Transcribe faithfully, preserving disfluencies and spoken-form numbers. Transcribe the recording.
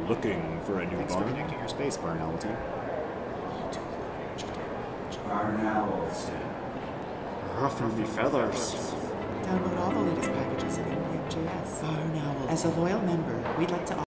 looking for a new Thanks barn? for connecting your space barn, Owlton. Barn Owlton. Ruffin feathers. Download all the latest packages at N P M J S. As a loyal member, we'd like to